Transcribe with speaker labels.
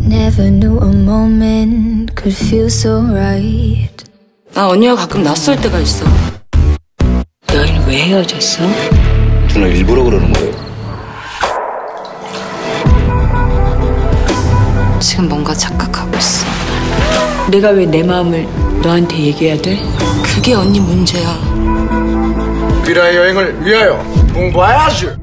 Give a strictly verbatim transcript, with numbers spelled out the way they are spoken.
Speaker 1: Never knew a moment could feel so right.
Speaker 2: 나 언니가 가끔 낯설 때가 있어. 너희는 왜 헤어졌어?
Speaker 3: 누나 일부러 그러는 거예요.
Speaker 2: 지금 뭔가 착각하고 있어. 내가 왜 내 마음을 너한테 얘기해야 돼? 그게 언니 문제야.
Speaker 4: 미라의 여행을 위하여 공부해야지.